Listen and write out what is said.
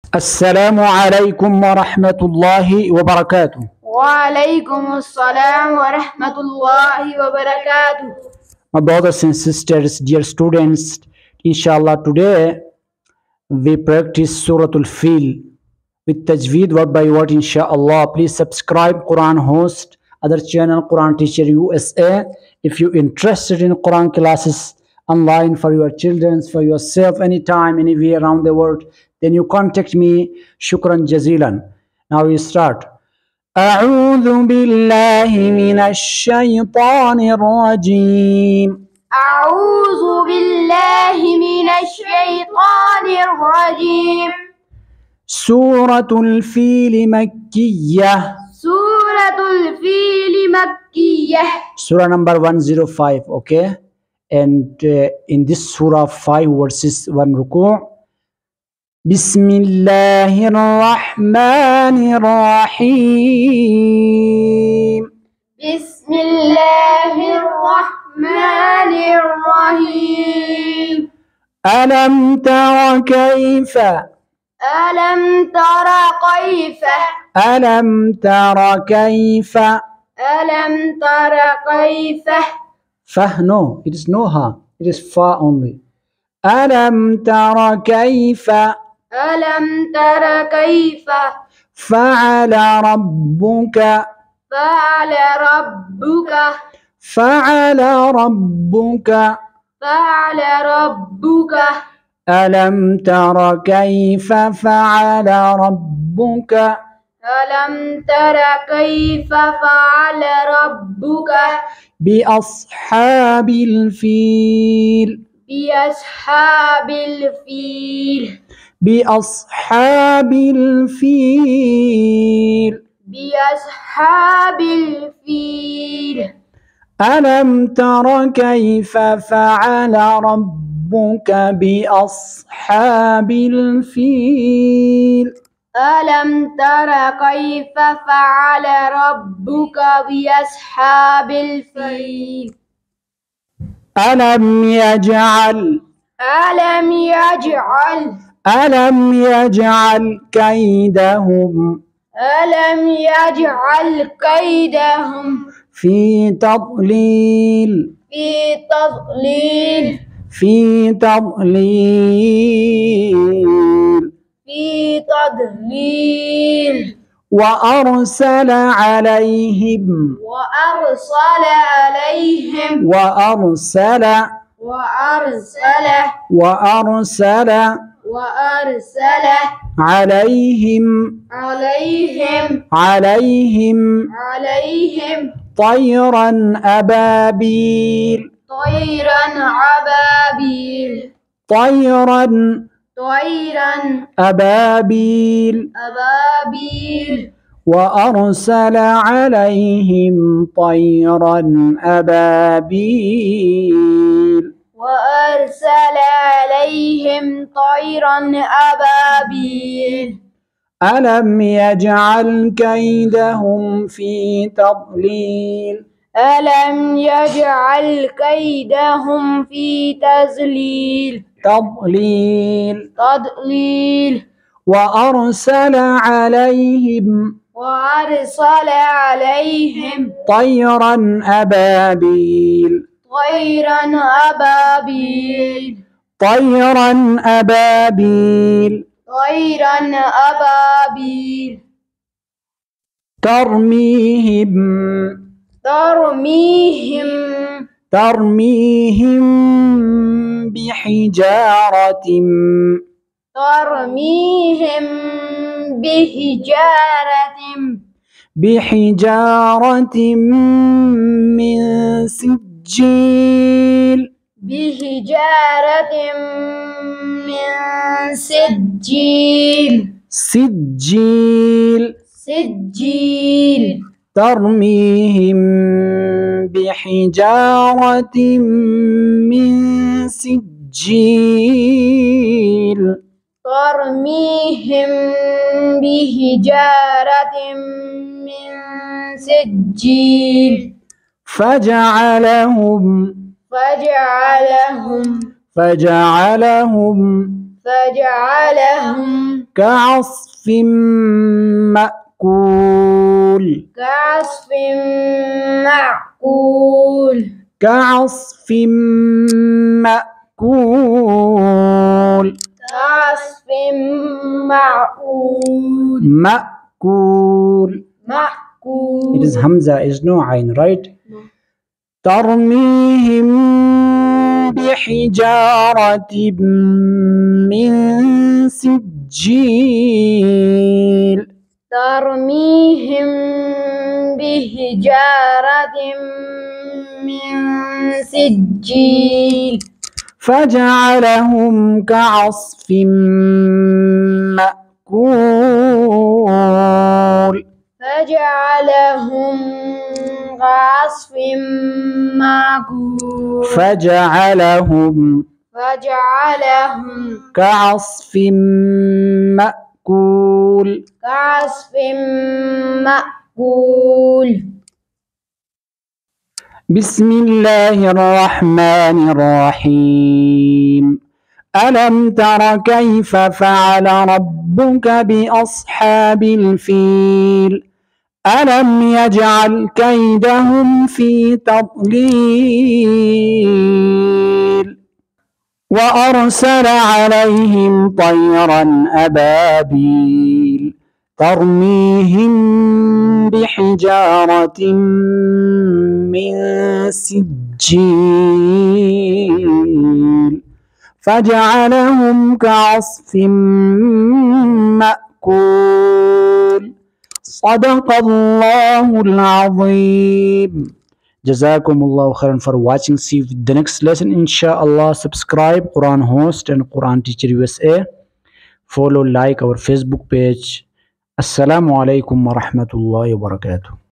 السلام عليكم ورحمة الله وبركاته. وعليكم السلام ورحمة الله وبركاته. My brothers and sisters, dear students, inshallah today we practice Surah Al-Fil with Tajweed word by word inshallah. Please subscribe Quran host, other channel Quran Teacher USA. If you interested in Quran classes online for your children, for yourself, anytime, anywhere around the world, then you contact me. Shukran jazilan. Now we start. أعوذ بالله من الشيطان الرجيم. أعوذ بالله من الشيطان الرجيم. سورة الفيل مكية. سورة الفيل مكية. Surah number 105, okay? And in this surah 5 verses 1 ruku'. بسم الله الرحمن الرحيم. بسم الله الرحمن الرحيم. ألم تر كيف ألم تر كيف ألم تر كيف ألم تر كيف فه no, it is no ha, it is fa only. ألم تر كيف ألم تر كيف فعل ربك فعل ربك فعل ربك فعل ربك ألم تر كيف فعل ربك ألم تر كيف فعل ربك بأصحاب الفيل بأصحاب الفيل بأصحاب الفيل بأصحاب الفيل ألم تر كيف فعل ربك بأصحاب الفيل ألم تر كيف فعل ربك بأصحاب الفيل ألم يجعل كيدهم في تضليل في تضليل وأرسل عليهم عليهم طيرا أبابيل وأرسل عليهم طيرا أبابيل ألم يجعل كيدهم في تضليل ألم يجعل كيدهم في تضليل وأرسل عليهم طيرا أبابيل ترميهم بحجارة من سجيل ترميهم بحجارة من سجيل فجعلهم فجعلهم كعصف مأكول كعصف معقول كعصف مأكول كعصف معقول مأكول. معقول. It is Hamza, is no Ain, right? ترميهم بحجارة من سجيل ترميهم بحجارة من سجيل فجعلهم كعصف مأكول فجعلهم كعصف معقول فجعلهم كعصف مأكول كعصف مأكول. بسم الله الرحمن الرحيم. ألم تر كيف فعل ربك بأصحاب الفيل ألم يجعل كيدهم في تضليل وأرسل عليهم طيرا أبابيل ترميهم بحجارة من سجيل فجعلهم كعصف مأكول. صدق الله العظيم. Jazakumullahu khairan for watching. See you with the next lesson inshallah. Subscribe Quran Host and Quran Teacher USA. Follow, like our Facebook page. Assalamu alaikum wa rahmatullahi wa barakatuh.